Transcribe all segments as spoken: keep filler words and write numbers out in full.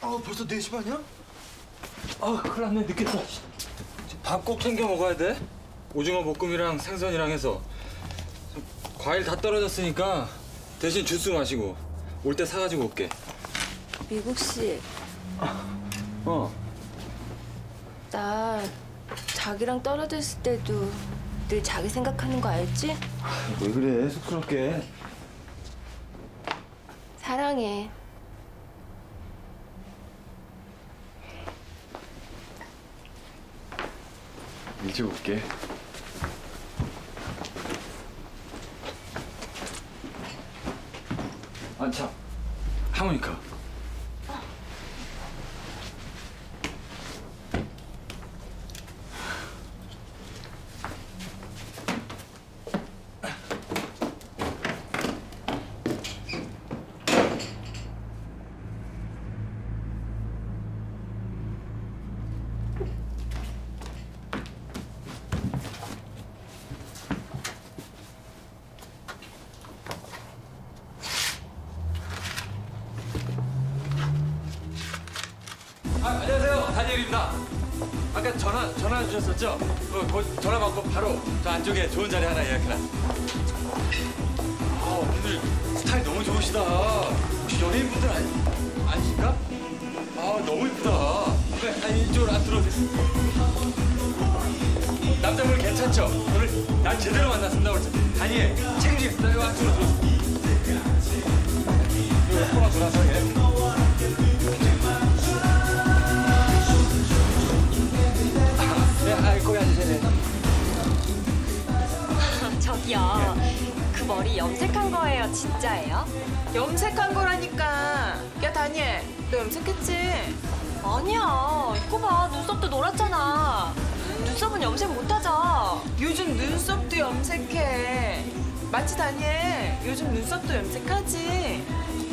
아, 벌써 네 시 반이야? 아, 큰일 났네. 늦겠다. 밥 꼭 챙겨 먹어야 돼. 오징어 볶음이랑 생선이랑 해서. 과일 다 떨어졌으니까 대신 주스 마시고 올 때 사가지고 올게. 미국 씨. 어. 나 자기랑 떨어져 있을 때도 늘 자기 생각하는 거 알지? 왜 그래, 쑥스럽게. 사랑해. 일찍 올게. 아, 참. 하모니카. 아, 안녕하세요. 다니엘입니다. 아까 전화, 전화 주셨었죠? 어, 곧 전화 받고 바로 저 안쪽에 좋은 자리 하나 예약해놨. 아, 오늘 스타일 너무 좋으시다. 혹시 연예인분들 아니, 아니실까? 아, 너무 이쁘다. 네, 아니, 이쪽으로 안 들어오세요. 남자분 괜찮죠? 오늘 난 제대로 만났습니다. 그래서 다니엘 책임지겠습니다. 이거 안쪽으로 들어오세요. 이거 코너 돌아서 예. 네, 아이고, 앉으세요. 저기요, 그 머리 염색한 거예요, 진짜예요? 염색한 거라니까. 야, 다니엘, 너 염색했지? 아니야, 이거 봐, 눈썹도 노랗잖아. 눈썹은 염색 못하죠? 요즘 눈썹도 염색해. 맞지, 다니엘? 요즘 눈썹도 염색하지?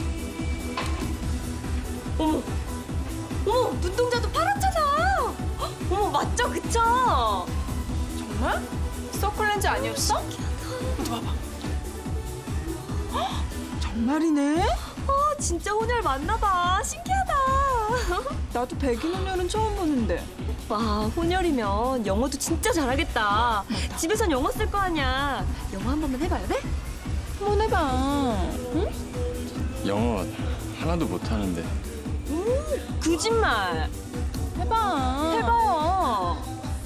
어머, 어머, 눈동자도 파랗잖아. 어머, 맞죠, 그쵸? 정말? 서클렌즈 아니었어? 어디 봐봐. 헉, 정말이네? 어, 진짜 혼혈 맞나봐. 신기하다. 나도 백인 혼혈은 처음 보는데. 와, 혼혈이면 영어도 진짜 잘하겠다. 집에선 영어 쓸 거 아니야. 영어 한 번만 해봐야 돼? 한번 해봐. 응? 영어 하나도 못하는데. 음, 거짓말. 해봐. 해봐요.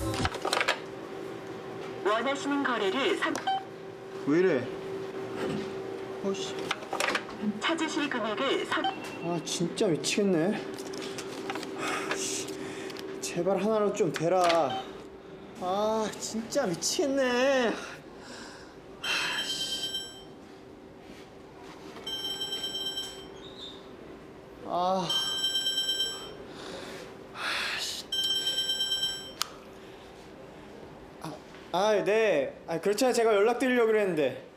원하시는 거래를 선... 왜 이래? 어씨. 찾으실 금액을 선... 아, 진짜 미치겠네. 제발 하나로 좀 대라. 아, 진짜 미치겠네. 아. 아, 네. 아, 그렇잖아요. 제가 연락드리려고 그랬는데.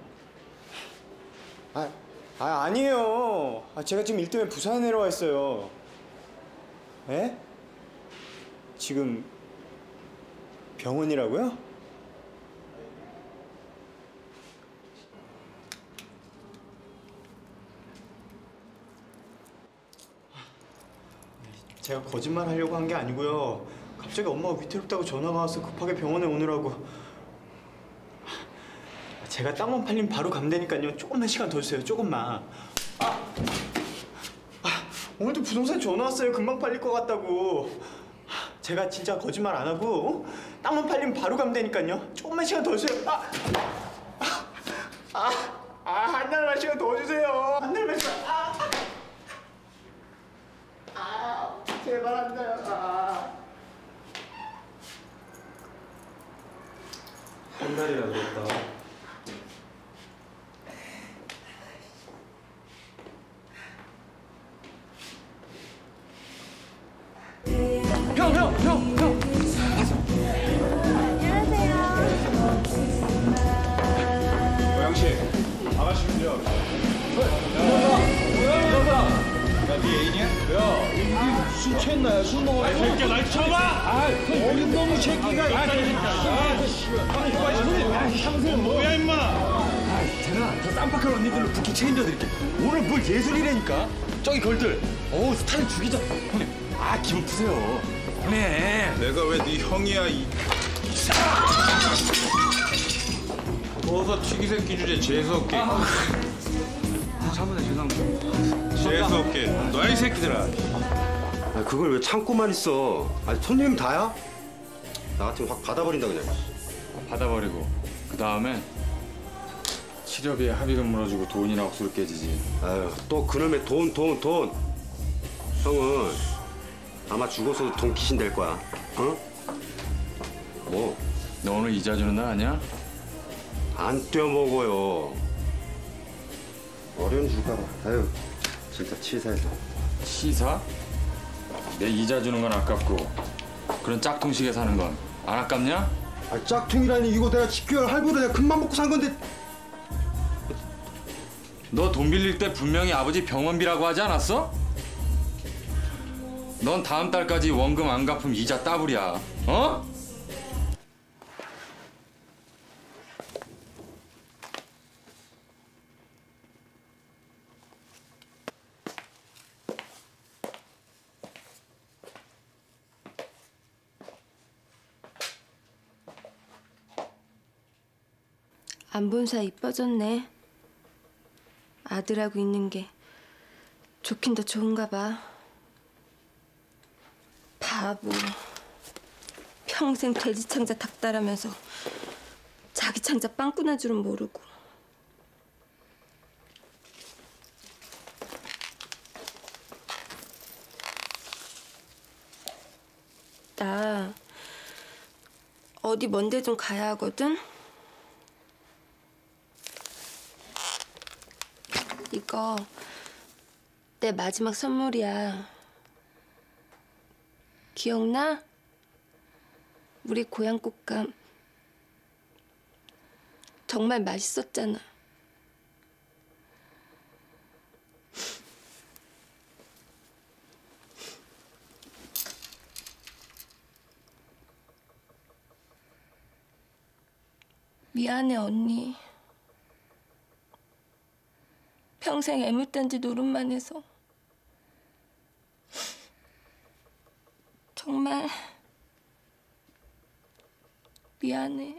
아, 아, 아니에요. 아, 제가 지금 일 때문에 부산에 내려와 있어요. 에? 지금 병원이라고요? 제가 거짓말 하려고 한 게 아니고요. 갑자기 엄마가 위태롭다고 전화가 와서 급하게 병원에 오느라고. 제가 땅만 팔리면 바로 가면 되니까요. 조금만 시간 더 주세요. 조금만. 아, 아, 오늘도 부동산 전화 왔어요. 금방 팔릴 것 같다고. 제가 진짜 거짓말 안 하고 어? 땅만 팔리면 바로 가면 되니까요. 조금만 시간 더 주세요. 아, 아, 아, 한 달만 시간 더 주세요. 한 달만 시간. 아, 아, 제발 한 달. 아. 한 달이라도 했다. 형, 형, 형, 형. 고양씨, 아가씨군요. 야, 네 애인이야? 야, 이게 술 취했나? 술 먹었어? 이 새끼야, 날 쳐봐! 아, 어린 놈의 새끼가. 아, 그러니까. 상승은 뭐야, 임마? 아, 제가 저 쌈박한 언니들로 부키 책임져 드릴게. 오늘 뭘 예술이라니까. 저기 걸들. 어우 스타일 죽이자. 형님, 아 기분 푸세요. 형님. 내가 왜 네 형이야 이. 어서 튀기 새끼 주제 재수없게. 차분해 죄송합니다. 재수없게. 너야 이 새끼들아. 아, 그걸 왜 참고만 있어? 아니, 손님 다야? 나 같으면 확 받아버린다 그냥. 받아버리고 그 다음에 치료비에 합의금 물어주고 돈이나 억수로 깨지지. 아유, 또 그놈의 돈, 돈, 돈. 형은 아마 죽어서도 돈 귀신 될 거야. 어? 뭐? 너 오늘 이자 주는 날 아니야? 안 떼어먹어요. 어려운 줄까 봐. 아유, 진짜 치사해서. 시사? 내 이자 주는 건 아깝고 그런 짝퉁식에 사는 건 안 아깝냐? 아, 짝퉁이라니 이거 내가 집교열 할부로 내가 금방 먹고 산 건데. 너 돈 빌릴 때 분명히 아버지 병원비라고 하지 않았어? 넌 다음 달까지 원금 안 갚으면 이자 따블이야. 어? 안 본 사이 이뻐졌네. 아들하고 있는 게 좋긴 더 좋은가 봐. 바보. 평생 돼지 창자 닭다라면서 자기 창자 빵꾸날 줄은 모르고. 나 어디 먼데 좀 가야 하거든? 이거 내 마지막 선물이야. 기억나? 우리 고향 꽃감 정말 맛있었잖아. 미안해 언니. 평생 애물단지 노릇만 해서 정말 미안해.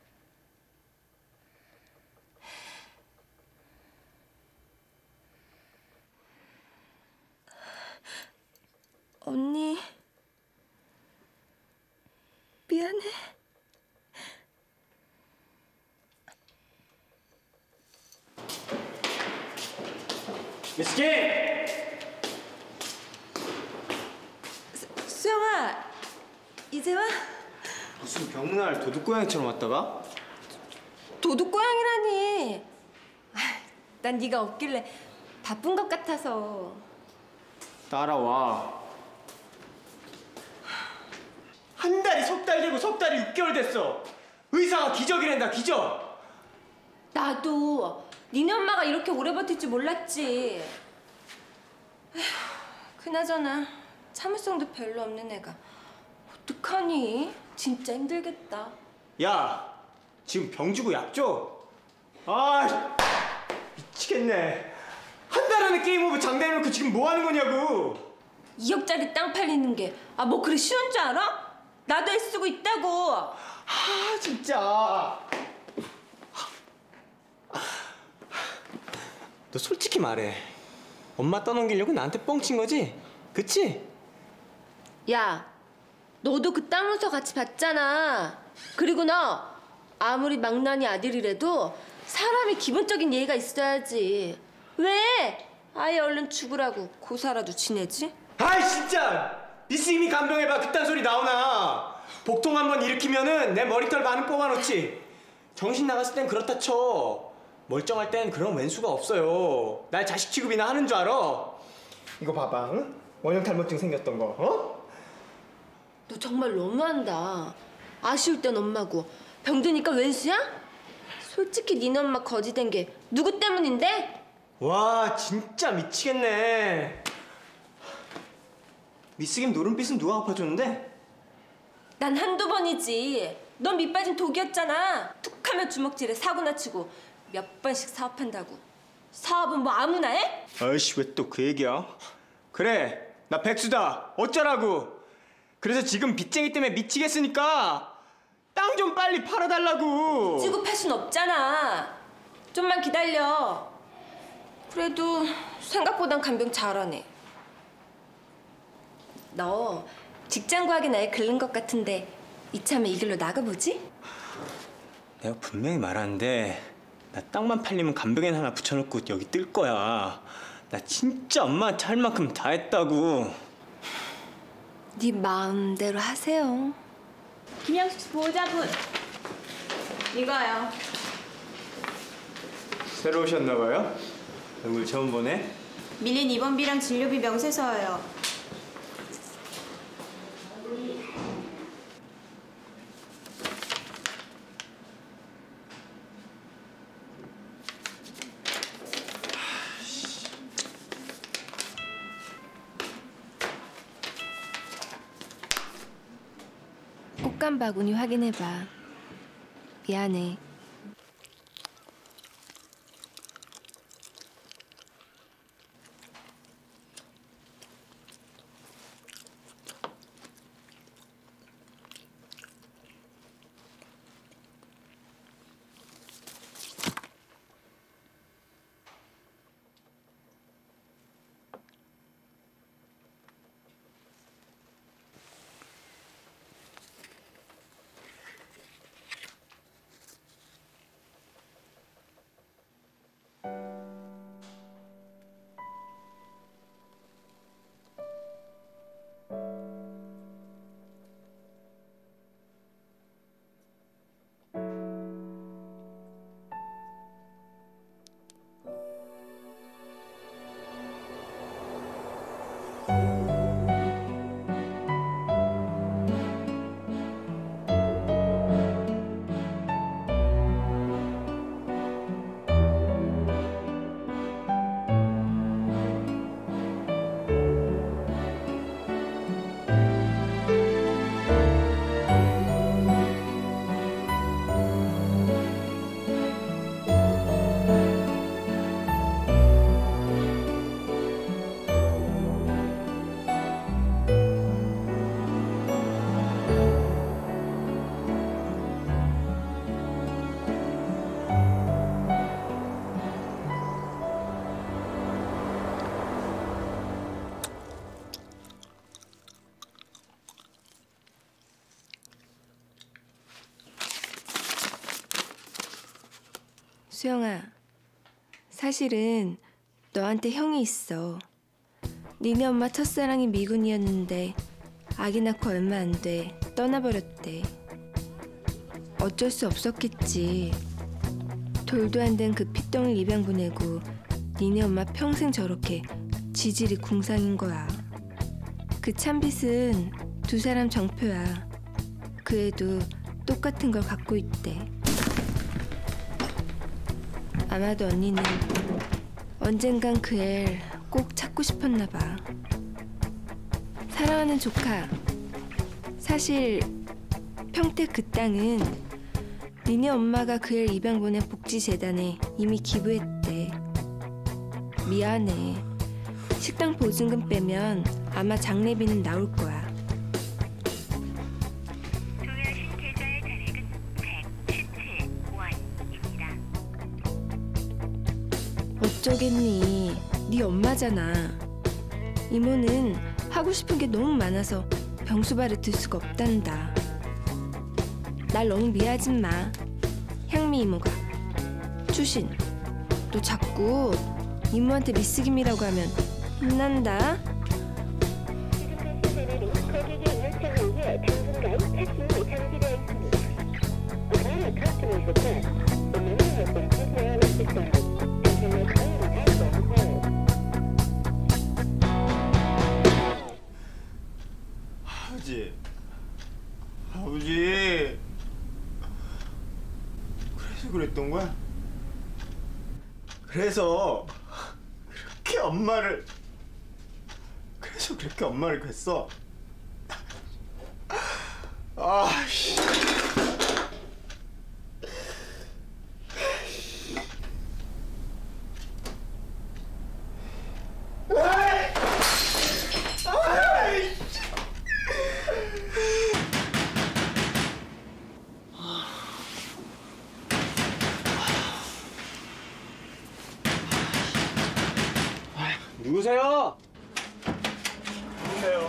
언니 미안해. 미스 킴! 수영아, 이제 와? 무슨 병문안 도둑고양이처럼 왔다가? 도둑고양이라니. 아, 난 네가 없길래 바쁜 것 같아서. 따라와. 한 달이 석 달 되고 석 달이 육 개월 됐어. 의사가 기적이란다, 기적. 나도 니네 엄마가 이렇게 오래 버틸 줄 몰랐지. 에휴, 그나저나 참을성도 별로 없는 애가 어떡하니? 진짜 힘들겠다. 야, 지금 병 주고 약 줘? 아, 미치겠네. 한 달 안에 게임 오브 장대해놓고 지금 뭐 하는 거냐고. 이억짜리 땅 팔리는 게 아 뭐 그리 쉬운 줄 알아? 나도 애쓰고 있다고. 아, 진짜. 너 솔직히 말해. 엄마 떠넘기려고 나한테 뻥친 거지? 그치? 야, 너도 그 땅 문서 같이 봤잖아. 그리고 너 아무리 망나니 아들이라도 사람이 기본적인 예의가 있어야지. 왜? 아예 얼른 죽으라고 고사라도 지내지? 아이 진짜! 미스 이미 간병해봐. 그딴 소리 나오나. 복통 한번 일으키면은 내 머리털 반은 뽑아놓지. 정신 나갔을 땐 그렇다 쳐. 멀쩡할 땐 그런 왼수가 없어요. 날 자식 취급이나 하는 줄 알아? 이거 봐봐, 응? 원형 탈모증 생겼던 거, 어? 너 정말 너무한다. 아쉬울 땐 엄마고 병드니까 왼수야? 솔직히 니네 엄마 거지된 게 누구 때문인데? 와, 진짜 미치겠네. 미스 김 노른빛은 누가 갚아줬는데? 난 한두 번이지. 넌 밑빠진 독이었잖아. 툭하면 주먹질에 사고나 치고 몇 번씩 사업한다고. 사업은 뭐 아무나 해? 아이씨 왜 또 그 얘기야? 그래 나 백수다 어쩌라고. 그래서 지금 빚쟁이 때문에 미치겠으니까 땅 좀 빨리 팔아달라고. 지고 팔 순 없잖아. 좀만 기다려. 그래도 생각보단 간병 잘하네. 너 직장 구하기 나에 글른 것 같은데 이참에 이 길로 나가보지? 내가 분명히 말하는데 나 땅만 팔리면 간병인 하나 붙여놓고 여기 뜰 거야. 나 진짜 엄마한테 할 만큼 다 했다고. 네 마음대로 하세요. 김양숙 씨 보호자분. 이거요. 새로 오셨나 봐요? 얼굴 처음 보네. 밀린 입원비랑 진료비 명세서예요. 꽃감 바구니 확인해봐. 미안해. 수영아, 사실은 너한테 형이 있어. 니네 엄마 첫사랑이 미군이었는데 아기 낳고 얼마 안 돼 떠나버렸대. 어쩔 수 없었겠지. 돌도 안 된 그 핏덩을 입양 보내고 니네 엄마 평생 저렇게 지질이 궁상인 거야. 그 찬빛은 두 사람 정표야. 그 애도 똑같은 걸 갖고 있대. 아마도 언니는 언젠간 그 애를 꼭 찾고 싶었나 봐. 사랑하는 조카, 사실 평택 그 땅은 니네 엄마가 그 애를 입양 보낸 복지재단에 이미 기부했대. 미안해. 식당 보증금 빼면 아마 장례비는 나올 거야. 동의하신 계좌의 잔액은 백십칠 원입니다. 어쩌겠니? 네 엄마잖아. 이모는 하고 싶은 게 너무 많아서 병수발을 들 수가 없단다. 날 너무 미워하진 마. 향미 이모가. 추신, 너 자꾸 이모한테 미스김이라고 하면 혼난다. 아버지, 아버지, 그래서 그랬던 거야? 그래서 그렇게 엄마를 그래서 그렇게 엄마를 갰어? 아씨.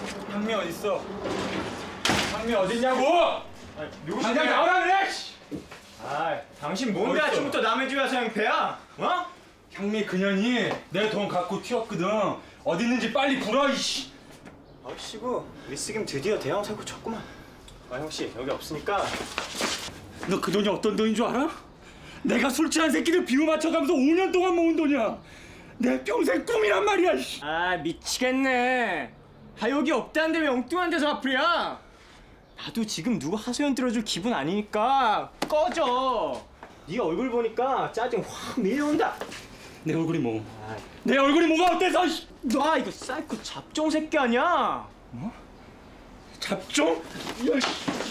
향미 어딨어? 향미 어딨냐고? 당장 나오라 그래! 씨! 아, 당신 뭔데 어딨어? 아침부터 남의 집에 와서 형패야? 어? 향미 그년이 내 돈 갖고 튀었거든. 어디 있는지 빨리 불어 이씨. 아씨고 미스김 드디어 대형 사고 쳤구만. 아 형씨 여기 없으니까. 너 그 돈이 어떤 돈인 줄 알아? 내가 술 취한 새끼들 비유 맞춰가면서 오 년 동안 모은 돈이야. 내 평생 꿈이란 말이야. 씨. 아 미치겠네. 아 여기 없다는데 왜 엉뚱한 데서 아프랴? 나도 지금 누구 하소연 들어줄 기분 아니니까 꺼져. 네 얼굴 보니까 짜증 확 밀려온다. 내 얼굴이 뭐? 내 얼굴이 뭐가 어때서? 씨. 너 이거 사이코 잡종 새끼 아니야? 뭐? 잡종? 야,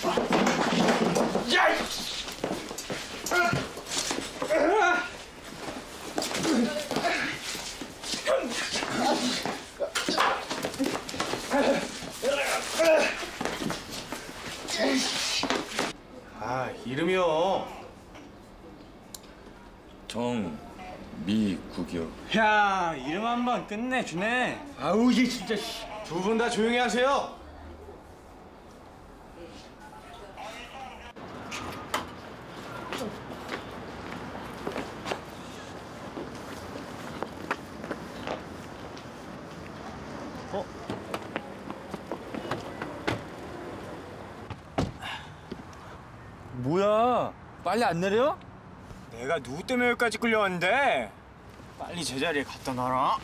씨. 야, 씨. 아 이름이요. 정미국이요. 야 이름 한번 끝내주네. 아우 얘 진짜. 두 분 다 조용히 하세요. 어? 뭐야? 빨리 안 내려? 내가 누구 때문에 여기까지 끌려왔는데? 빨리 제자리에 갖다 놔라.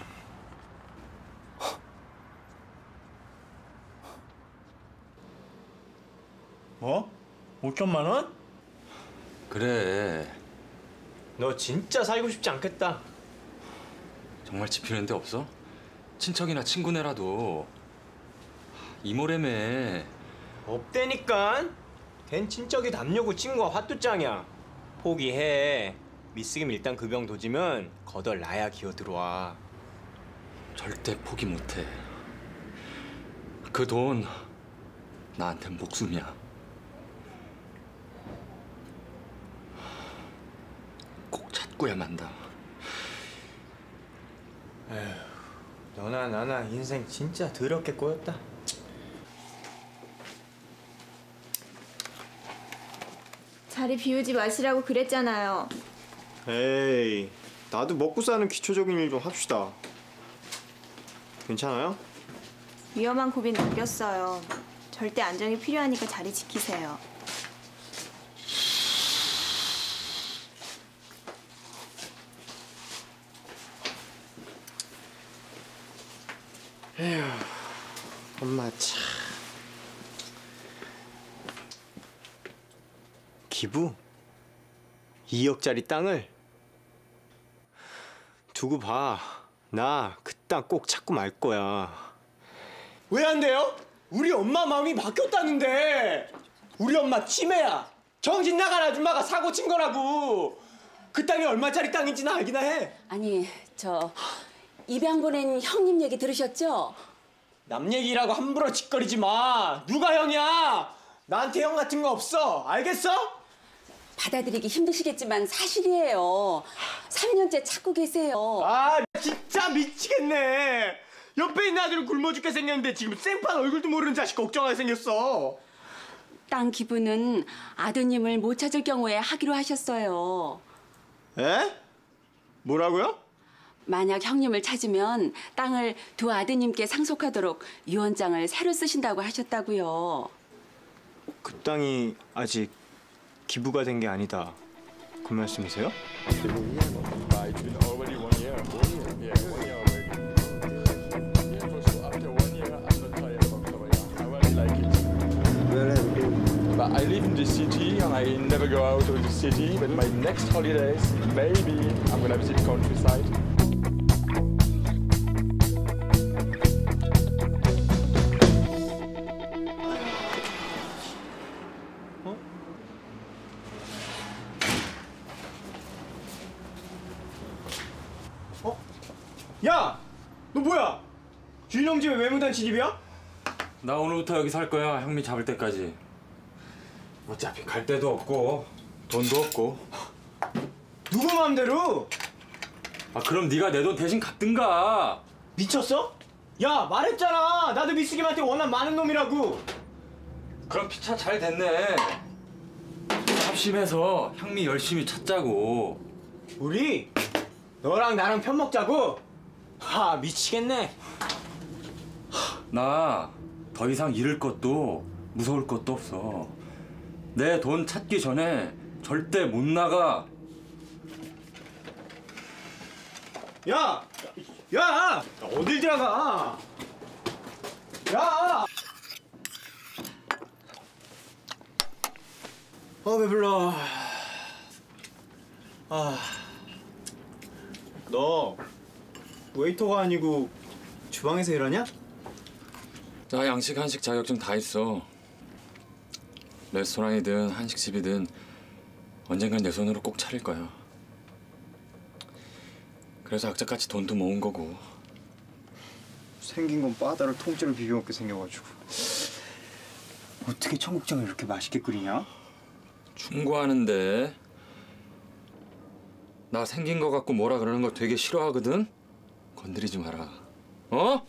뭐? 오천만 원? 그래. 너 진짜 살고 싶지 않겠다. 정말 지피는 데 없어? 친척이나 친구네라도. 이모래매. 없대니까. 걘 친척이 담요고 친구가 화투장이야. 포기해. 미스김 일단 그 병 도지면 거덜 나야 기어 들어와. 절대 포기 못해. 그 돈 나한텐 목숨이야. 꼭 찾고야 만다. 에휴, 너나 나나 인생 진짜 더럽게 꼬였다. 자리 비우지 마시라고 그랬잖아요. 에이, 나도 먹고 사는 기초적인 일 좀 합시다. 괜찮아요? 위험한 고비 넘겼어요. 절대 안정이 필요하니까 자리 지키세요. 에휴, 엄마 참. 기부? 이억짜리 땅을? 두고 봐. 나 그 땅 꼭 찾고 말 거야. 왜 안 돼요? 우리 엄마 마음이 바뀌었다는데. 우리 엄마 치매야. 정신 나간 아줌마가 사고 친 거라고. 그 땅이 얼마짜리 땅인지는 알기나 해. 아니, 저 입양 보낸 형님 얘기 들으셨죠? 남 얘기라고 함부로 짓거리지 마. 누가 형이야? 나한테 형 같은 거 없어. 알겠어? 받아들이기 힘드시겠지만 사실이에요. 삼 년째 찾고 계세요. 아 진짜 미치겠네. 옆에 있는 아들은 굶어 죽게 생겼는데 지금 생판 얼굴도 모르는 자식 걱정하게 생겼어. 땅 기부는 아드님을 못 찾을 경우에 하기로 하셨어요. 에? 뭐라고요? 만약 형님을 찾으면 땅을 두 아드님께 상속하도록 유언장을 새로 쓰신다고 하셨다고요. 그 땅이 아직 기부가 된 게 아니다. 그 말씀이세요? But I live in the city and I never go out of the city. But my next holidays, maybe I'm gonna visit countryside. 어? 야! 너 뭐야? 주인형 집에 왜 무단 침입이야? 나 오늘부터 여기 살 거야. 형미 잡을 때까지. 어차피 갈 데도 없고 돈도 없고. 누구 마음대로? 아 그럼 네가 내 돈 대신 갚든가. 미쳤어? 야 말했잖아. 나도 미숙임한테 워낙 많은 놈이라고. 그럼 피차 잘 됐네. 합심해서 향미 열심히 찾자고. 우리 너랑 나랑 편 먹자고? 하 미치겠네. 나 더 이상 잃을 것도 무서울 것도 없어. 내 돈 찾기 전에 절대 못 나가. 야! 야! 어딜 들어가? 야! 아 배불러. 아, 너 웨이터가 아니고 주방에서 일하냐? 나 양식 한식 자격증 다 있어. 레스토랑이든 한식집이든 언젠간 내 손으로 꼭 차릴 거야. 그래서 악착같이 돈도 모은 거고. 생긴 건 바다를 통째로 비벼먹게 생겨가지고. 어떻게 청국장을 이렇게 맛있게 끓이냐? 충고하는데 나 생긴 거 갖고 뭐라 그러는 거 되게 싫어하거든? 건드리지 마라. 어?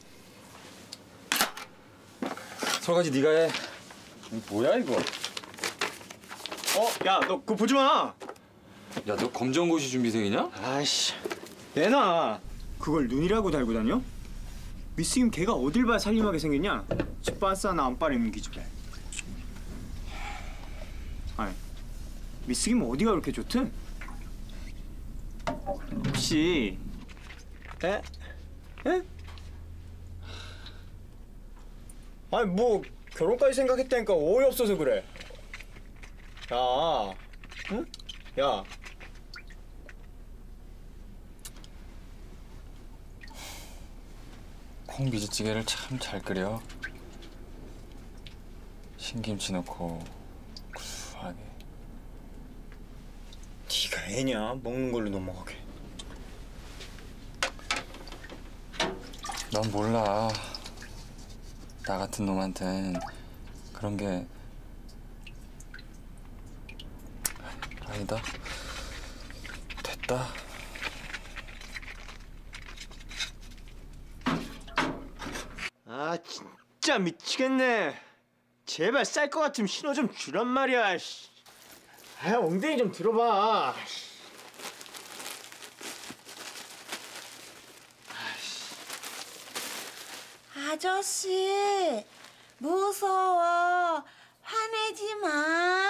설거지 네가 해. 뭐야 이거? 어? 야 너 그거 보지 마! 야 너 검정고시 준비생이냐? 아이씨 내놔. 그걸 눈이라고 달고 다녀? 미스김 걔가 어딜 봐야 살림하게 생겼냐? 집 빠싸 나 안 빠리는 기집애. 아니 미스김 어디가 그렇게 좋든? 혹시 에? 에? 아니 뭐 결혼까지 생각했다니까 어이없어서 그래. 야, 응? 야. 콩비지찌개를 참 잘 끓여. 신김치 넣고 구수하게. 네가 애냐? 먹는 걸로 넘어가게. 넌 몰라. 나 같은 놈한텐 그런 게 아니다. 됐다. 아 진짜 미치겠네. 제발 쌀 것 같으면 신호 좀 주란 말이야. 씨. 아 엉덩이 좀 들어봐. 아저씨 무서워. 화내지 마.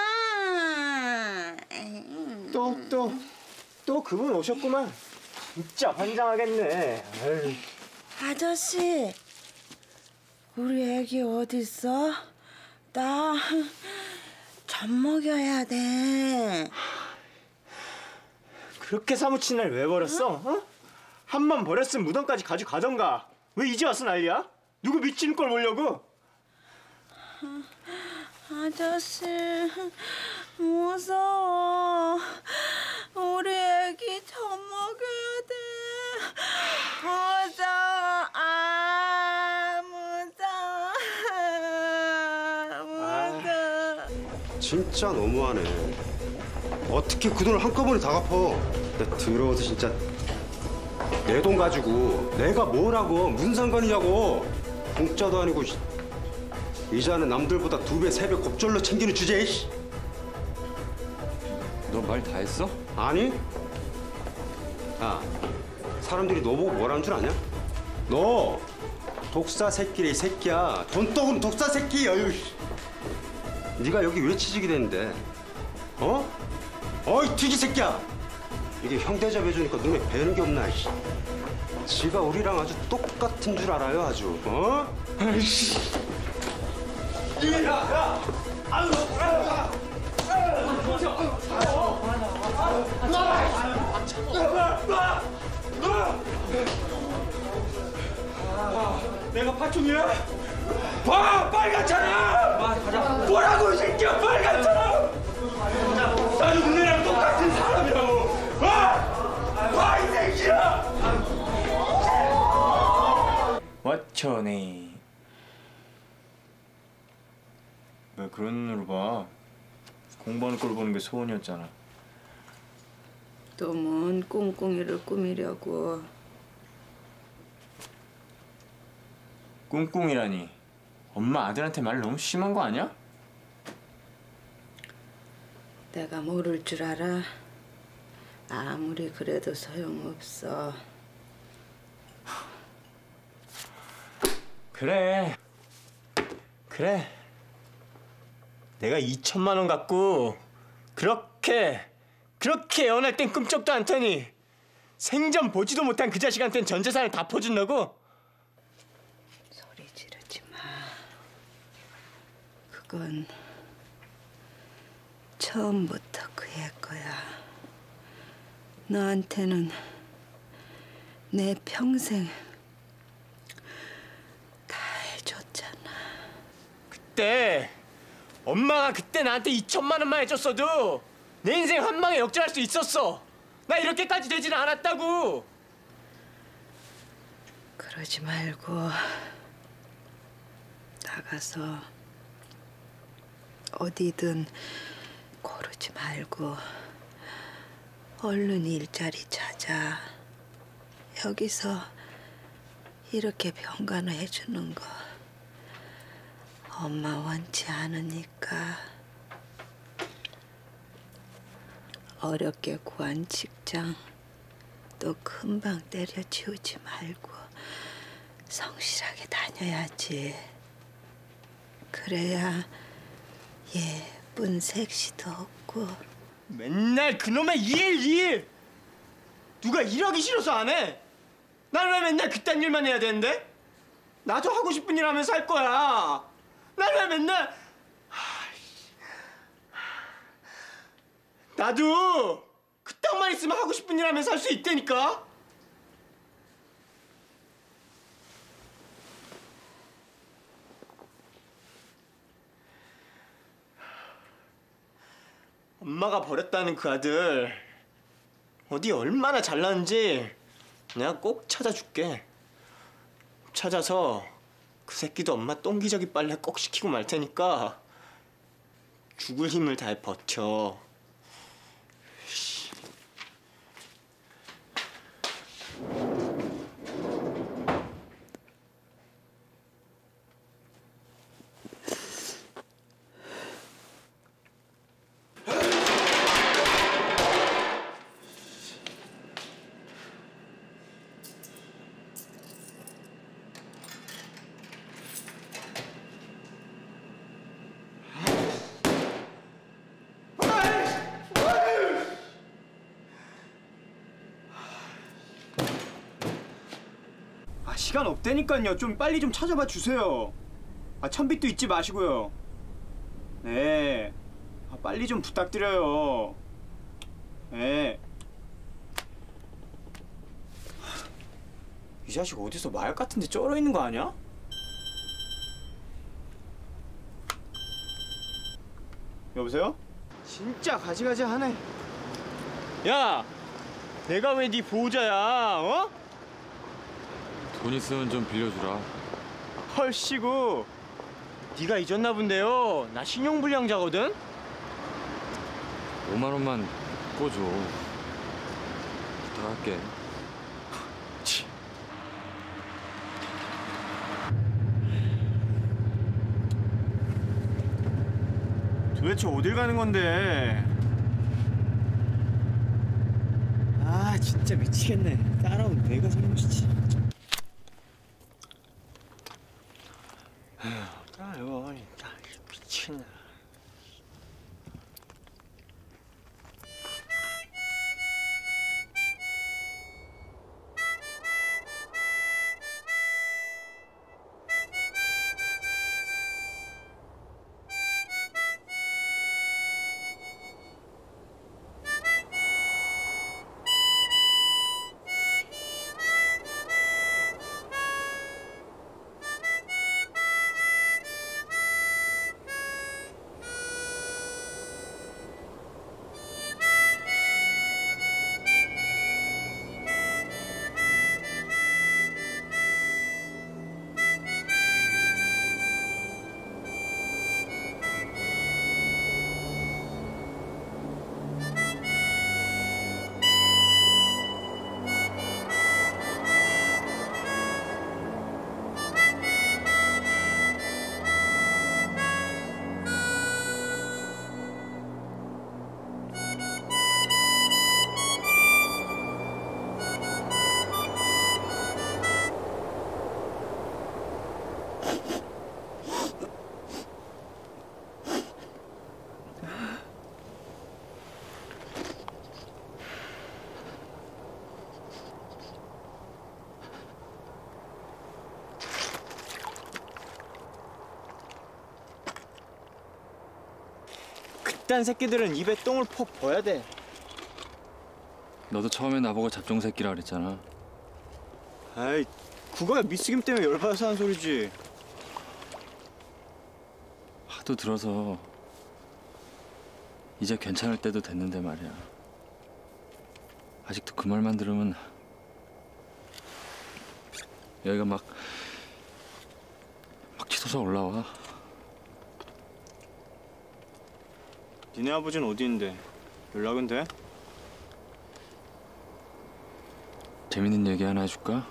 또 또 또 그분 오셨구만. 진짜 환장하겠네. 아유. 아저씨 우리 애기 어딨어? 나 젖 먹여야 돼. 그렇게 사무친 날 왜 버렸어? 어? 한 번 버렸으면 무덤까지 가져가던가. 왜 이제 와서 난리야? 누구 미치는 걸 보려고? 아저씨 무서워. 우리 애기 젖 먹여야 돼. 무서워. 아 무서워. 무서워. 진짜 너무하네. 어떻게 그 돈을 한꺼번에 다 갚어? 나 더러워서 진짜. 내 돈 가지고 내가 뭘 하고 무슨 상관이냐고. 공짜도 아니고. 이자는 남들보다 두 배, 세 배 곱절로 챙기는 주제에. 너 말 다 했어? 아니? 야, 사람들이 너 보고 뭐라는 줄 아냐? 너 독사 새끼래 이 새끼야. 돈떡은 독사 새끼. 어휴. 네가 여기 왜 취직이 됐는데? 어? 어이 뒤지 새끼야. 이게 형 대접 해주니까 눈에 뵈는 게 없나. 씨. 지가 우리랑 아주 똑같은 줄 알아요 아주. 어? 아이씨. 야, 야. 아유, 야. 내가 파충이야? 봐! 빨갛잖아! 뭐라고 이 새끼야 빨갛잖아! 나도 너네랑 똑같은 사람이라고! 봐! 봐 이 새끼야! What's your name? 왜 그런 눈으로 봐? 공부하는 걸 보는 게 소원이었잖아. 또 뭔 꿍꿍이를 꾸미려고. 꿍꿍이라니. 엄마 아들한테 말 너무 심한 거 아니야? 내가 모를 줄 알아. 아무리 그래도 소용없어. 그래. 그래. 내가 이천만 원 갖고 그렇게 그렇게 애원할 땐 꿈쩍도 않더니 생전 보지도 못한 그 자식한텐 전 재산을 다 퍼준다고? 소리 지르지 마. 그건 처음부터 그 애 거야. 너한테는 내 평생 다 해줬잖아. 그때 엄마가 그때 나한테 이천만 원만 해줬어도 내 인생 한 방에 역전할 수 있었어. 나 이렇게까지 되지는 않았다고. 그러지 말고 나가서 어디든 고르지 말고 얼른 일자리 찾아. 여기서 이렇게 병간호 해주는 거 엄마 원치 않으니까. 어렵게 구한 직장 또 금방 때려치우지 말고 성실하게 다녀야지. 그래야 예쁜 색시도 없고. 맨날 그놈의 이 일 이 일. 누가 일하기 싫어서 안 해? 난 왜 맨날 그딴 일만 해야 되는데? 나도 하고 싶은 일 하면서 살 거야. 난 왜 맨날... 나도 그딴만 있으면 하고 싶은 일 하면서 살 수 있다니까? 엄마가 버렸다는 그 아들 어디 얼마나 잘나는지 내가 꼭 찾아줄게. 찾아서 그 새끼도 엄마 똥기저귀 빨래 꼭 시키고 말 테니까 죽을 힘을 다해 버텨. 시간 없다니까요. 좀 빨리 좀 찾아봐 주세요. 아, 천빚도 잊지 마시고요. 네. 아, 빨리 좀 부탁드려요. 네. 이 자식 어디서 마약 같은 데 쩔어 있는 거 아니야? 여보세요? 진짜 가지가지 하네. 야! 내가 왜 네 보호자야, 어? 돈 있으면 좀 빌려주라. 헐씨구. 네가 잊었나 본데요. 나 신용불량자거든? 오만 원만 꿔줘. 부탁할게. 도대체 어딜 가는 건데? 아, 진짜 미치겠네. 따라온 내가 잘못이지. 아이고, 미치겠네. 그딴 새끼들은 입에 똥을 폭 버야 돼. 너도 처음에 나보고 잡종 새끼라 그랬잖아. 아이, 그거야 미스김 때문에 열받아서 하는 소리지. 하도 들어서 이제 괜찮을 때도 됐는데 말이야. 아직도 그 말만 들으면 여기가 막, 막 치솟아 올라와. 니네 아버지는 어디 있는데? 연락은 돼? 재밌는 얘기 하나 해줄까?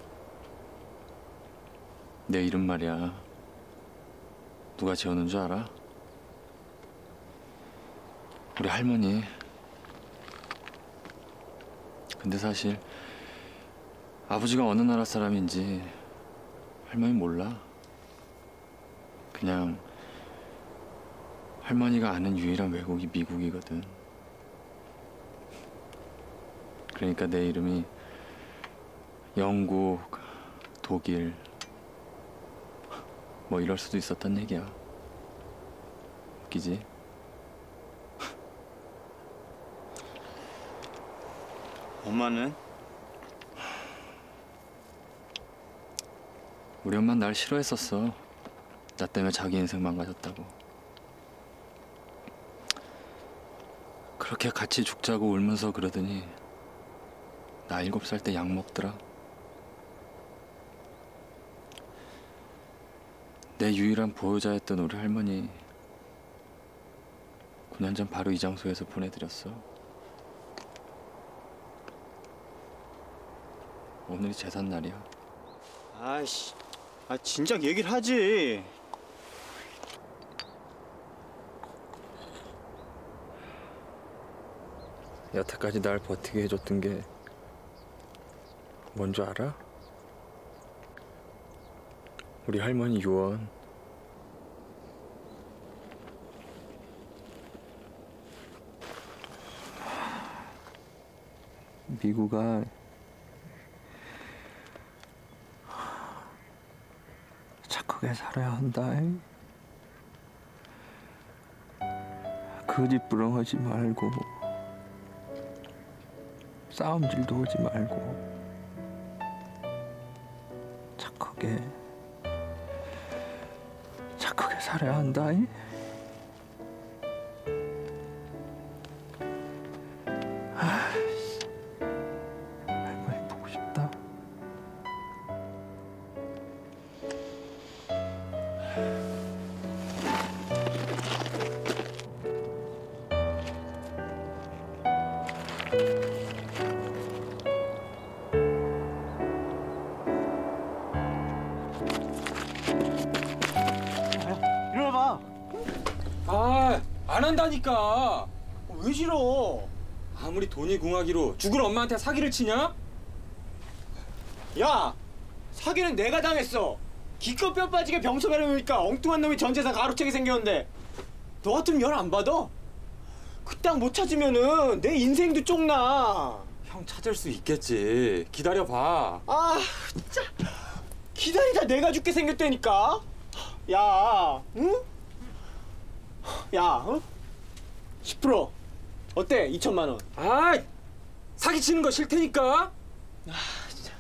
내 이름 말이야. 누가 지어놓은 줄 알아? 우리 할머니. 근데 사실 아버지가 어느 나라 사람인지 할머니 몰라. 그냥 할머니가 아는 유일한 외국이 미국이거든. 그러니까 내 이름이 영국, 독일 뭐 이럴 수도 있었단 얘기야. 웃기지? 엄마는? 우리 엄마는 날 싫어했었어. 나 때문에 자기 인생 망가졌다고. 그렇게 같이 죽자고 울면서 그러더니 나 일곱 살 때 약 먹더라. 내 유일한 보호자였던 우리 할머니 구 년 전 바로 이 장소에서 보내드렸어. 오늘이 제삿 날이야. 아이씨, 아 진작 얘기를 하지. 여태까지 날 버티게 해줬던 게 뭔 줄 알아? 우리 할머니 유언. 미국아, 착하게 살아야 한다. 거짓부렁하지 말고 싸움질도 오지 말고 착하게 착하게 살아야 한다. 아이씨, 할머니 보고 싶다. 일어나봐. 아, 안 한다니까. 왜 싫어? 아무리 돈이 궁하기로 죽을 엄마한테 사기를 치냐? 야, 사기는 내가 당했어. 기껏 뼈 빠지게 병서 배려놓으니까 엉뚱한 놈이 전 재산 가로채게 생겼는데 너 같으면 열 안 받아? 그 땅 못 찾으면은 내 인생도 쪽나. 형 찾을 수 있겠지. 기다려봐. 아, 진짜 기다리다 내가 죽게 생겼다니까. 야, 응? 야, 응? 십 퍼센트 어때? 이천만 원. 아, 사기치는 거 싫다니까. 아, 진짜.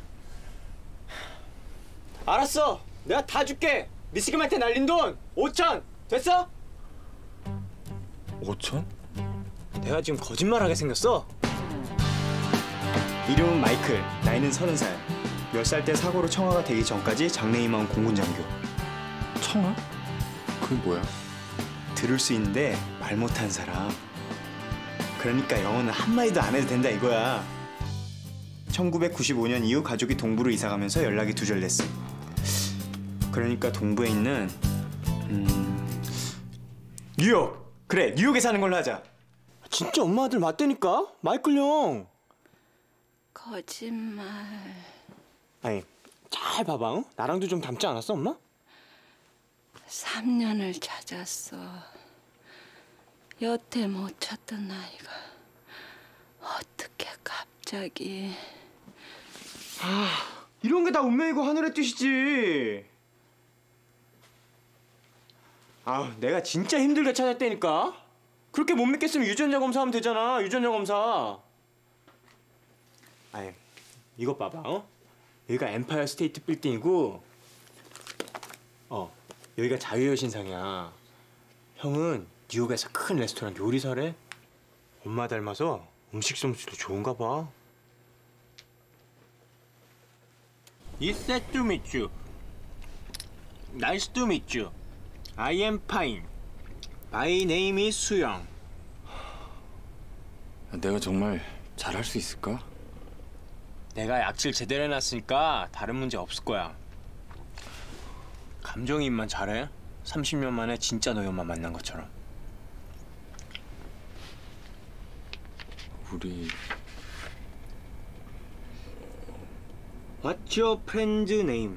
알았어. 내가 다 줄게. 미스김한테 날린 돈 오천 됐어? 오천? 내가 지금 거짓말하게 생겼어? 이름은 마이클, 나이는 서른 살. 몇 살 때 사고로 청아가 되기 전까지 장래희망 공군장교. 청아? 그게 뭐야? 들을 수 있는데 말 못하는 사람. 그러니까 영어는 한마디도 안 해도 된다 이거야. 천구백구십오 년 이후 가족이 동부로 이사가면서 연락이 두절됐음. 그러니까 동부에 있는 음... 뉴욕! 그래, 뉴욕에 사는 걸로 하자. 진짜 엄마 아들 맞다니까? 마이클 형. 거짓말. 아니, 잘 봐봐. 응? 나랑도 좀 닮지 않았어, 엄마? 삼 년을 찾았어. 여태 못 찾던 나이가 어떻게 갑자기. 아, 이런 게 다 운명이고 하늘의 뜻이지. 아, 내가 진짜 힘들게 찾았다니까. 그렇게 못 믿겠으면 유전자 검사하면 되잖아. 유전자 검사. 아니 이것 봐봐. 어? 여기가 엠파이어 스테이트 빌딩이고 어 여기가 자유의 신상이야. 형은 뉴욕에서 큰 레스토랑 요리사래. 엄마 닮아서 음식 솜씨도 좋은가 봐. It's sad to meet you. Nice to meet you. I am fine. My name is 수영. 내가 정말 잘할 수 있을까? 내가 약질 제대로 해놨으니까 다른 문제 없을 거야. 감정이입만 잘해. 삼십 년 만에 진짜 너희 엄마 만난 것처럼. 우리... What's your friend's name?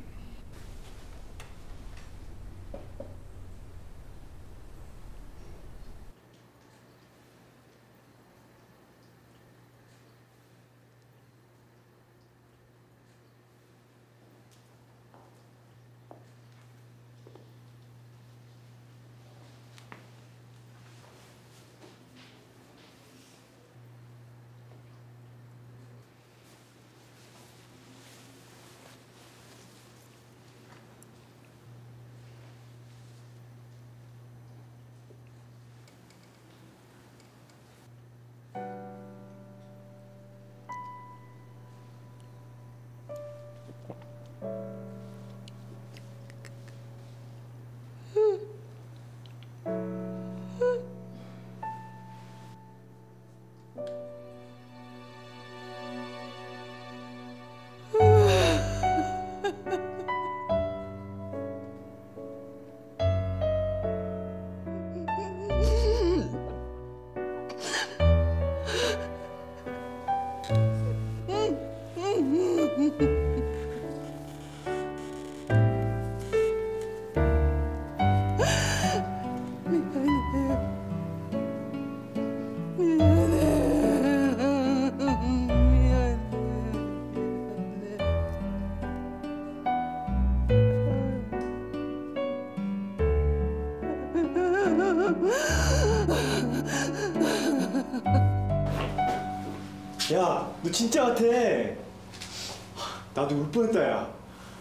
야, 너 진짜 같아. 나도 울 뻔했다, 야.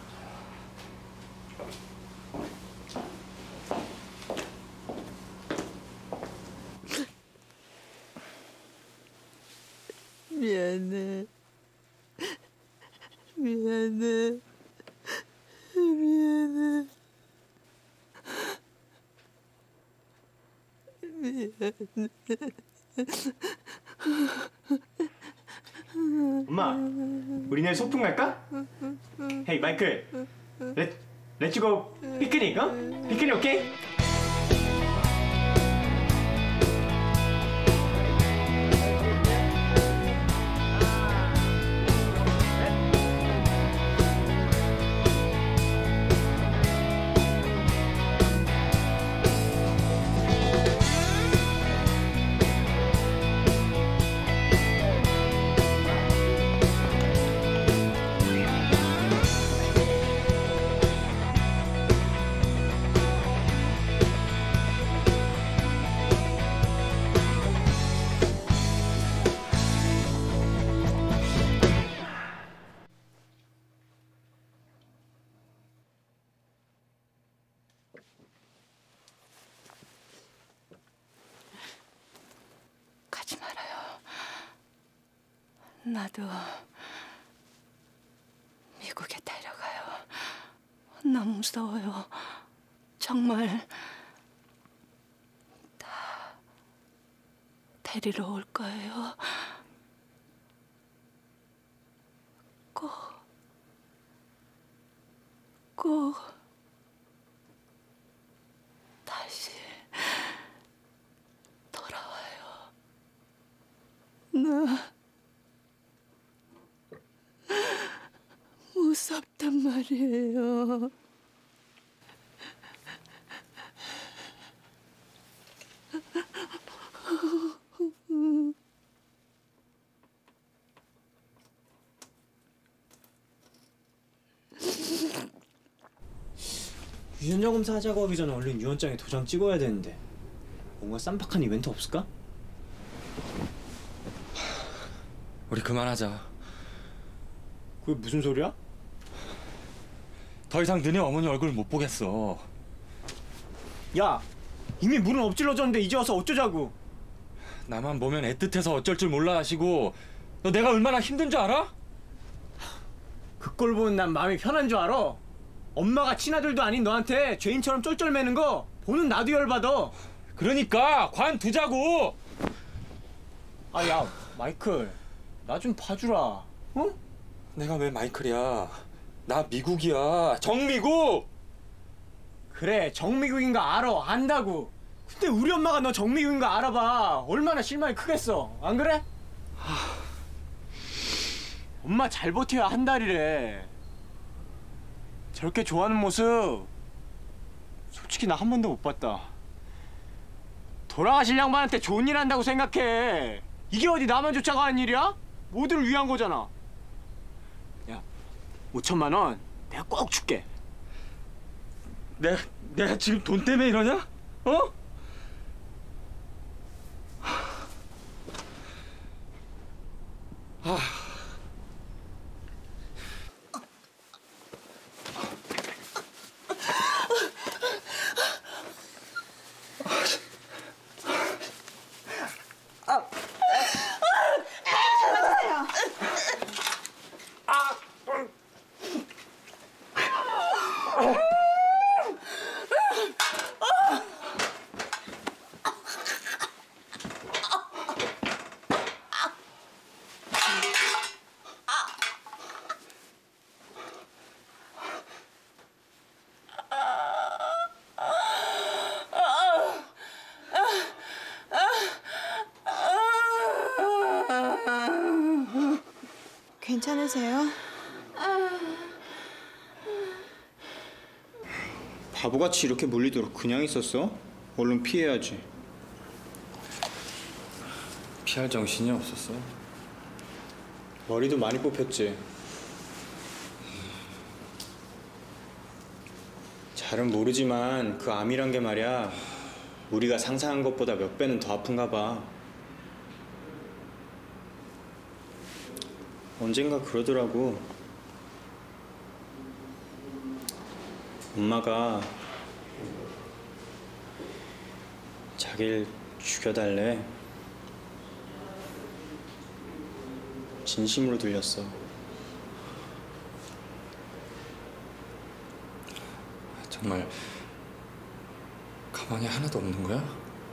미안해. 미안해. 미안해. 미안해. 엄마, 우리 내일 소풍 갈까? 헤이 마이클, 렛, 렛츠 고 피크닉, 어? 피크닉 오케이? 가지 말아요. 나도 미국에 데려가요. 너무 무서워요. 정말 다 데리러 올 거예요. 꼭, 꼭 다시 돌아와요. 나 무섭단 말이에요. 유전자 검사 하자고 하기 전에 얼른 유언장에 도장 찍어야 되는데 뭔가 쌈박한 이벤트 없을까? 우리 그만하자. 그게 무슨 소리야? 더 이상 너네 어머니 얼굴 못 보겠어. 야, 이미 물은 엎질러졌는데 이제 와서 어쩌자고. 나만 보면 애틋해서 어쩔 줄 몰라 하시고 너 내가 얼마나 힘든 줄 알아? 그 꼴 보면 난 마음이 편한 줄 알아. 엄마가 친아들도 아닌 너한테 죄인처럼 쫄쫄매는 거 보는 나도 열받아. 그러니까 관두자고. 아, 야, 마이클, 나 좀 봐주라. 어? 내가 왜 마이클이야? 나 미국이야. 정미국. 그래, 정미국인 거 알아. 안다고. 근데 우리 엄마가 너 정미국인 거 알아봐. 얼마나 실망이 크겠어. 안 그래? 하... 엄마 잘 버텨야 한 달이래. 저렇게 좋아하는 모습 솔직히 나 한 번도 못 봤다. 돌아가실 양반한테 좋은 일 한다고 생각해. 이게 어디 나만 쫓아가 하는 일이야? 모두를 위한 거잖아. 야, 오천만 원 내가 꼭 줄게. 내가, 내가 지금 돈 때문에 이러냐? 어? 아. 괜찮으세요? 바보같이 이렇게 물리도록 그냥 있었어? 얼른 피해야지. 피할 정신이 없었어. 머리도 많이 뽑혔지. 잘은 모르지만 그 암이란 게 말이야, 우리가 상상한 것보다 몇 배는 더 아픈가 봐. 언젠가 그러더라고. 엄마가 자기를 죽여달래. 진심으로 들렸어. 정말 가방에 하나도 없는 거야?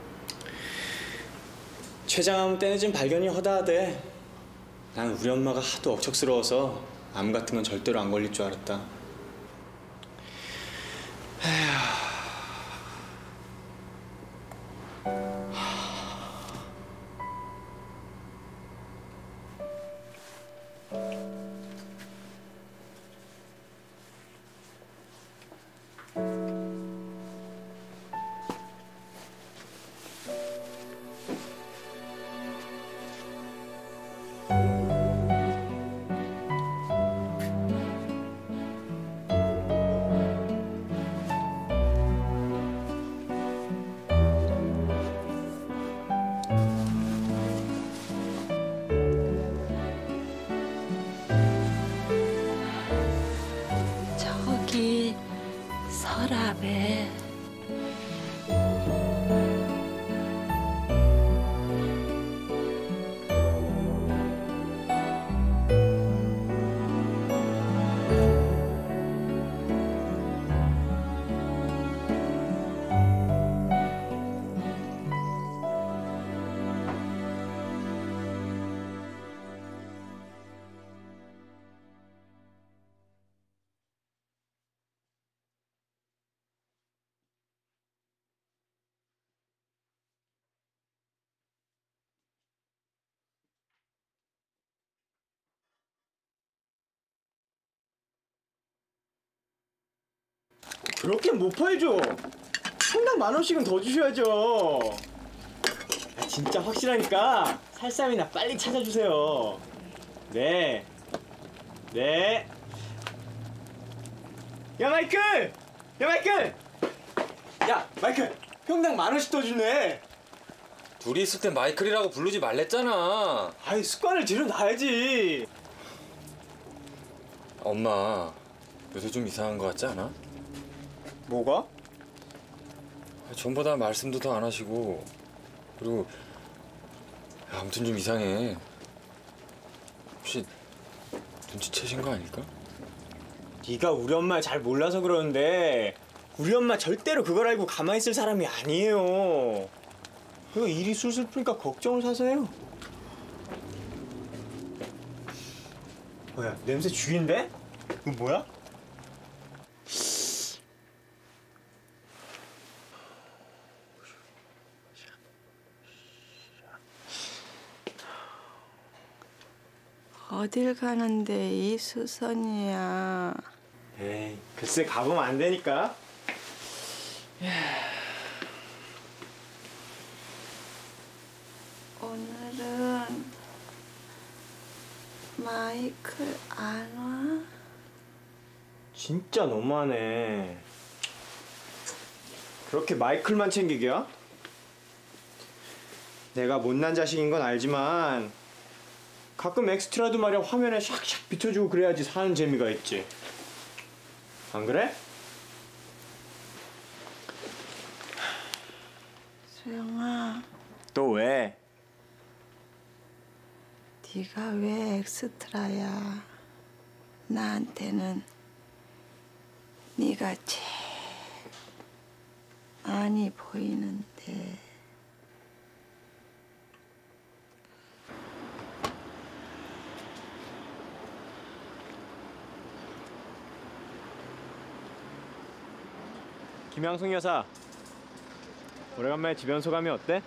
췌장암 떼내진 발견이 허다하대. 난 우리 엄마가 하도 억척스러워서 암 같은 건 절대로 안 걸릴 줄 알았다. 에휴... 저기 서랍에 그렇게 못 팔죠. 평당 만 원씩은 더 주셔야죠. 아, 진짜 확실하니까 살삼이나 빨리 찾아주세요. 네. 네. 야, 마이클! 야, 마이클! 야, 마이클! 평당 만 원씩 더 주네. 둘이 있을 땐 마이클이라고 부르지 말랬잖아. 아이, 습관을 들여놔야지. 엄마, 요새 좀 이상한 거 같지 않아? 뭐가? 전보다 말씀도 더 안 하시고, 그리고 아무튼 좀 이상해. 혹시 눈치채신 거 아닐까? 네가 우리 엄마 잘 몰라서 그러는데 우리 엄마 절대로 그걸 알고 가만히 있을 사람이 아니에요. 그리고 일이 술술 풀니까 걱정을 사서 해요. 뭐야, 냄새 죽인데? 이거 뭐야? 어딜 가는데 이 수선이야. 에이, 글쎄 가보면 안 되니까. 오늘은 마이클 안 와? 진짜 너무하네. 그렇게 마이클만 챙기기야? 내가 못난 자식인 건 알지만 가끔 엑스트라도 말이야 화면에 샥샥 비춰주고 그래야지 사는 재미가 있지. 안 그래? 수영아, 또 왜? 네가 왜 엑스트라야? 나한테는 네가 제일 많이 보이는데. 김양송 여사, 오래간만에 집연 소감이 어때?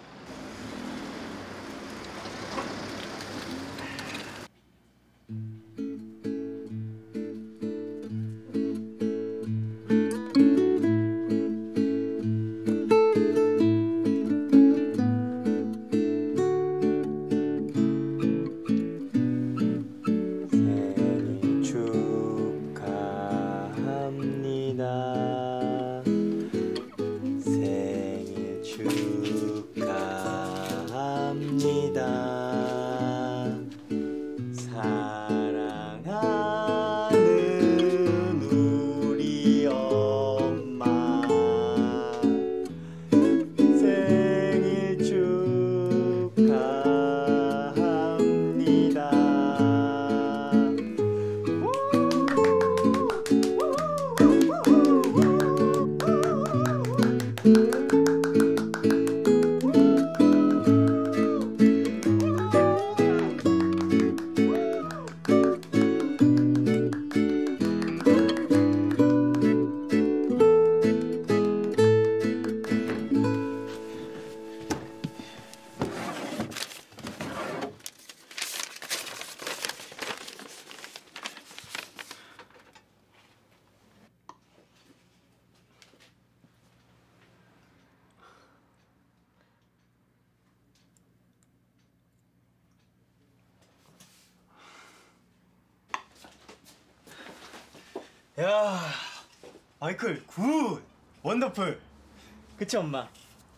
야, 마이클 굿! 원더풀! 그치 엄마?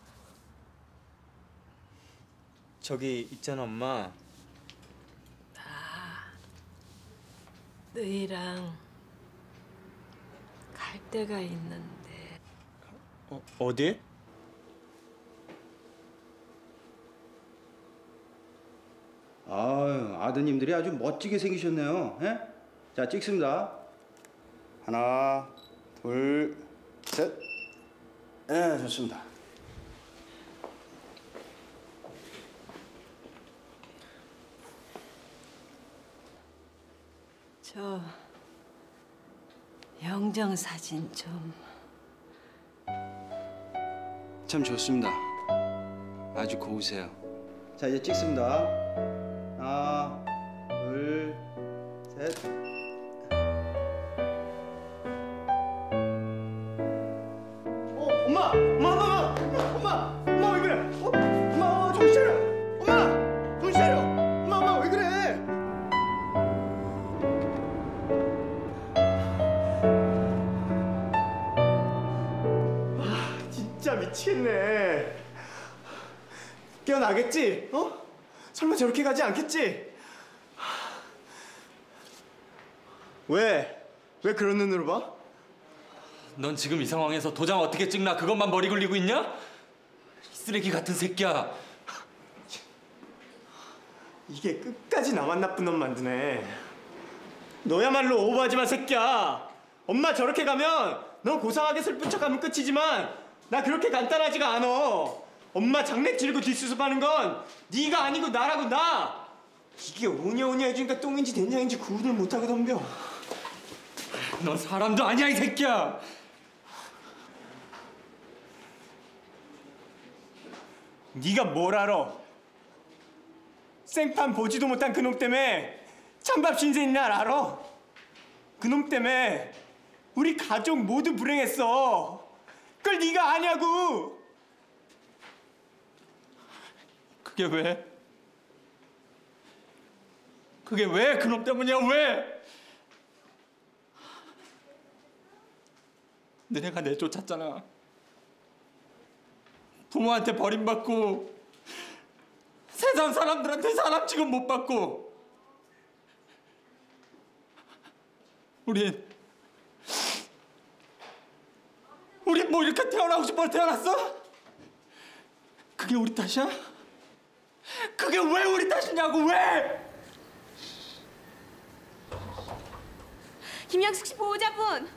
저기 있잖아 엄마. 나 너희랑 갈 데가 있는데. 어, 어디? 아유, 아드님들이 아주 멋지게 생기셨네요. 예? 자, 찍습니다. 하나, 둘, 셋. 예, 좋습니다. 저 영정 사진 좀. 참 좋습니다. 아주 고우세요. 자, 이제 찍습니다. 하나, 둘, 셋. 엄마! 엄마! 엄마! 엄마! 엄마 왜 그래? 어? 엄마 정신 차려! 엄마! 정신 차려! 엄마 엄마 왜 그래? 아 진짜 미치겠네. 깨어나겠지? 어? 설마 저렇게 가지 않겠지? 왜? 왜 그런 눈으로 봐? 넌 지금 이 상황에서 도장 어떻게 찍나 그것만 머리 굴리고 있냐? 이 쓰레기 같은 새끼야. 이게 끝까지 나만 나쁜 놈 만드네. 너야말로 오버하지마 새끼야. 엄마 저렇게 가면 너 고상하게 슬픈 척하면 끝이지만 나 그렇게 간단하지가 않아. 엄마 장례 치르고 뒷수습하는 건 네가 아니고 나라고 나. 이게 오냐오냐 해주니까 똥인지 된장인지 구분을 못하게 덤벼. 넌 사람도 아니야 이 새끼야. 네가 뭘 알아? 생판 보지도 못한 그놈 때문에 찬밥 신세인 날 알아? 그놈 때문에 우리 가족 모두 불행했어. 그걸 네가 아냐고. 그게 왜? 그게 왜 그놈 때문이야 왜? 너네가 내쫓았잖아. 부모한테 버림받고 세상 사람들한테 사람 취급 못 받고 우린 우린 뭐 이렇게 태어나고 싶어 태어났어? 그게 우리 탓이야? 그게 왜 우리 탓이냐고 왜? 김영숙 씨 보호자분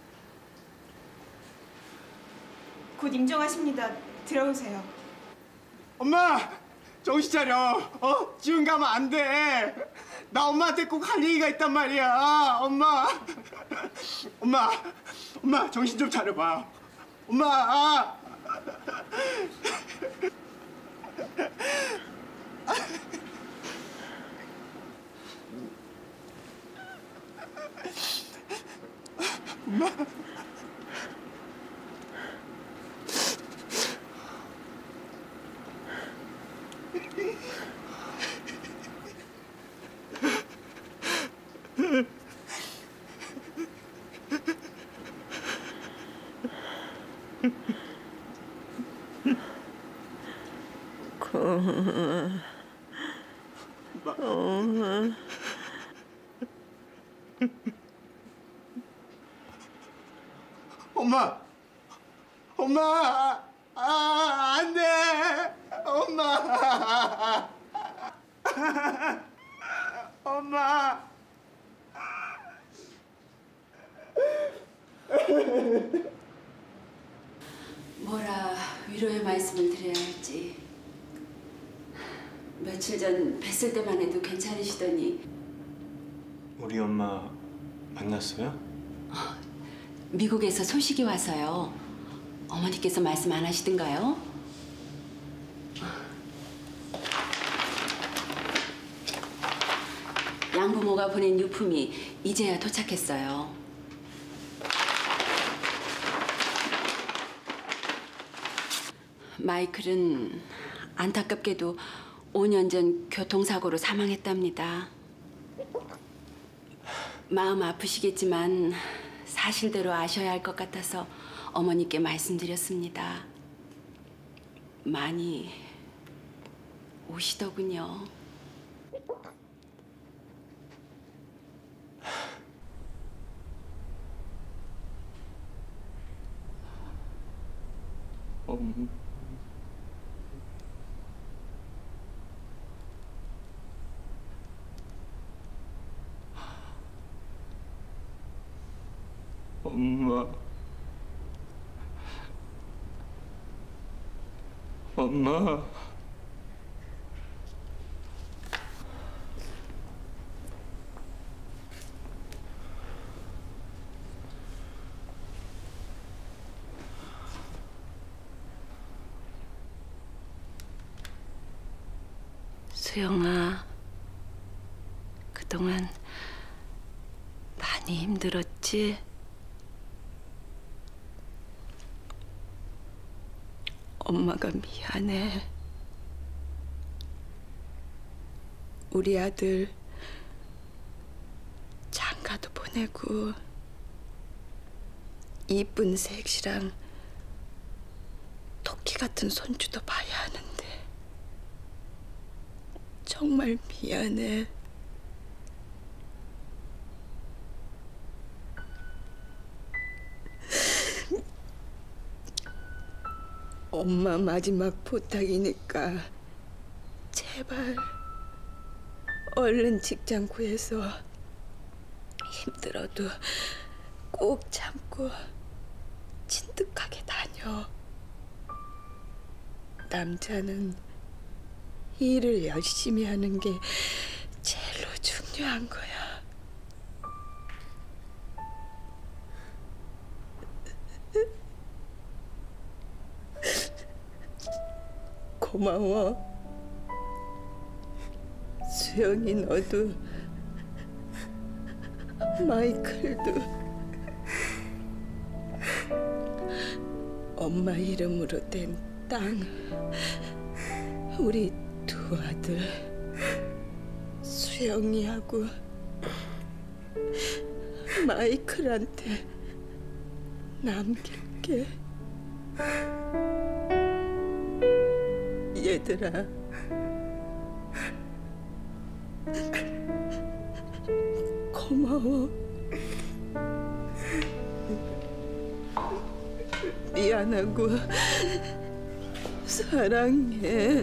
곧 임종하십니다. 들어오세요. 엄마 정신 차려. 어? 지금 가면 안 돼. 나 엄마한테 꼭 할 얘기가 있단 말이야. 엄마 엄마 엄마 정신 좀 차려봐. 엄마 아. 엄마 엄마. 엄마 엄마 아, 안 돼. 엄마 엄마 뭐라 위로의 말씀을 드려야 할지. 며칠 전 뵀을 때만 해도 괜찮으시더니 우리 엄마 만났어요? 미국에서 소식이 와서요. 어머니께서 말씀 안 하시던가요? 양부모가 보낸 유품이 이제야 도착했어요. 마이클은 안타깝게도 오 년 전 교통사고로 사망했답니다. 마음 아프시겠지만 사실대로 아셔야 할 것 같아서 어머니께 말씀드렸습니다. 많이 오시더군요. 엄마. 엄마. 엄마. 수영아, 그동안 많이 힘들었지? 엄마가 미안해. 우리 아들 장가도 보내고 이쁜 섹시랑 토끼 같은 손주도 봐야 하는데 정말 미안해. 엄마 마지막 부탁이니까 제발 얼른 직장 구해서 힘들어도 꼭 참고 진득하게 다녀. 남자는 일을 열심히 하는 게 제일로 중요한 거야. 고마워. 수영이 너도 마이클도 엄마 이름으로 된 땅 우리 두 아들 수영이하고 마이클한테 남길게. 얘들아, 고마워. 미안하고 사랑해.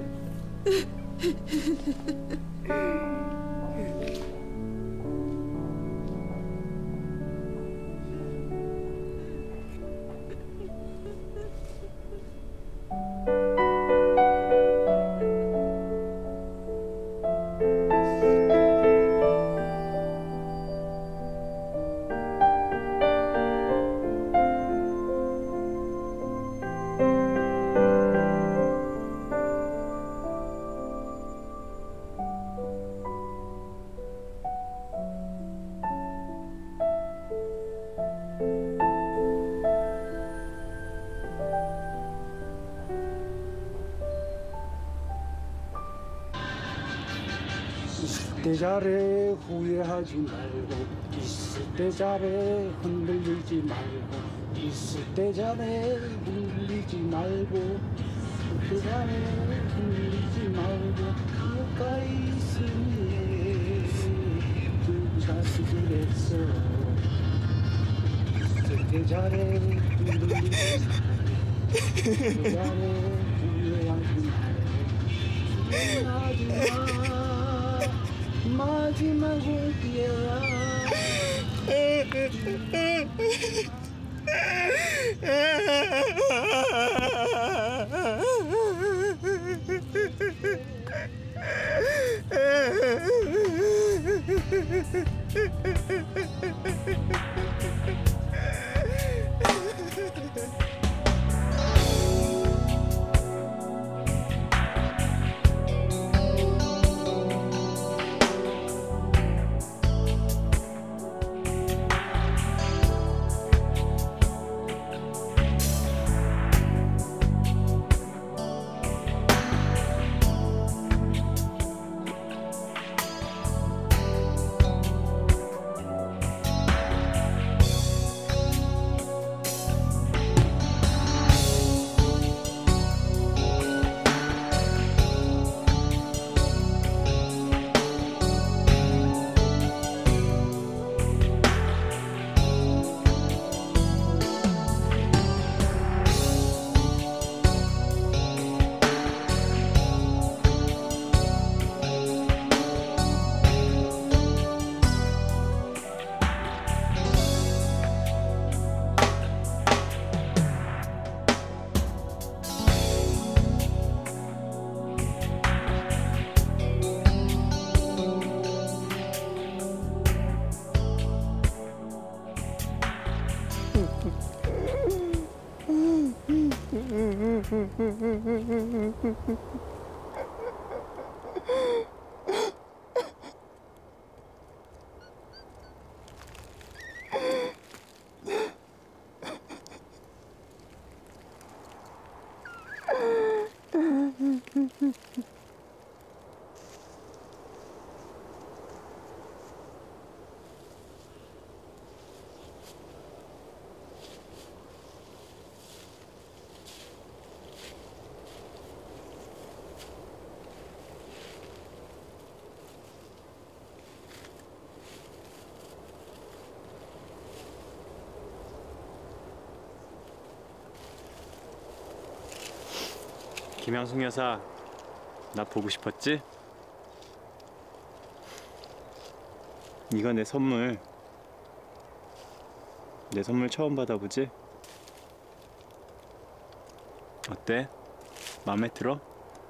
있을 때 잘해 후회하지 말고 있을 때 잘해 흔들리지 말고 있을 때 잘해 흔들리지 말고 있을 때 잘해 흔들리지 말고 가까이 있으니 두 자식을 했어. 있을 때 잘해 흔들리지 말고 있을 때 잘해 후회하지 말고 후회하지 마. 마지막 기회야. 김양숙 여사, 나 보고 싶었지? 이거 내 선물. 내 선물 처음 받아보지? 어때? 마음에 들어?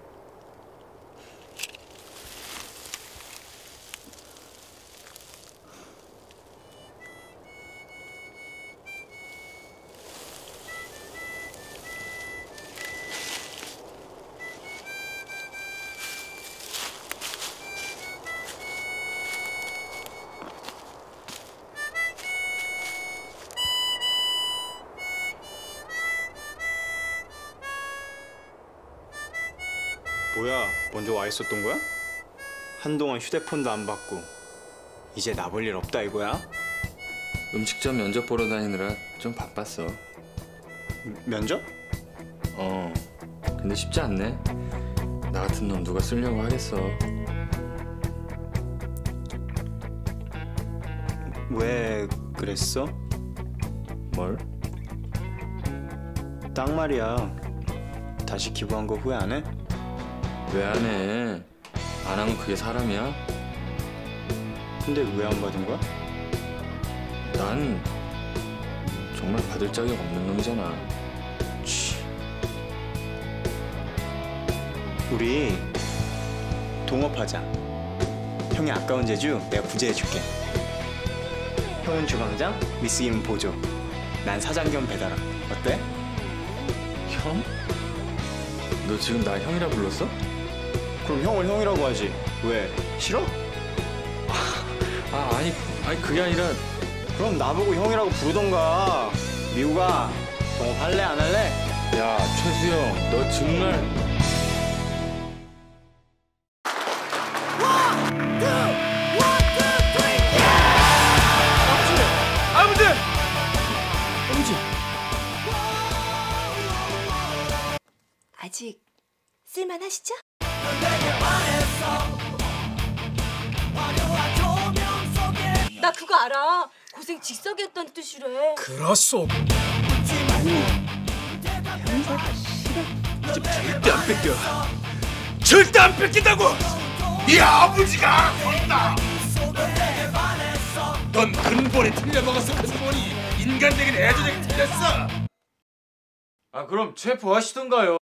뭐야, 먼저 와 있었던 거야? 한동안 휴대폰도 안 받고 이제 나 볼 일 없다 이거야? 음식점 면접 보러 다니느라 좀 바빴어. 면접? 어. 근데 쉽지 않네. 나 같은 놈 누가 쓰려고 하겠어. 왜 그랬어? 뭘? 딱 말이야. 다시 기부한 거 후회 안 해? 왜 안 해? 안 하면 그게 사람이야? 근데 왜 안 받은 거야? 난 정말 받을 자격 없는 놈이잖아. 치. 우리 동업하자. 형이 아까운 제주 내가 부재해줄게. 형은 주방장, 미스 김은 보조. 난 사장 겸 배달원. 어때? 형? 너 지금 나 형이라 불렀어? 그럼 형을 형이라고 하지. 왜? 싫어? 아 아니 아니 그게 아니라. 그럼 나보고 형이라고 부르던가. 미우가 동업할래 안 할래? 야 최수영 너 정말. 아버지! 아버지! 아직 쓸만하시죠? 나 그거 알아. 고생 직석이었던 뜻이래. 그렇소. 이제 절대 안 뺏겨. 절대 안 뺏긴다고. 네 아버지가 그랬다. 넌 근본에 틀려먹어서 근본이 인간적인 애조적이 틀렸어. 아 그럼 체포하시던가요.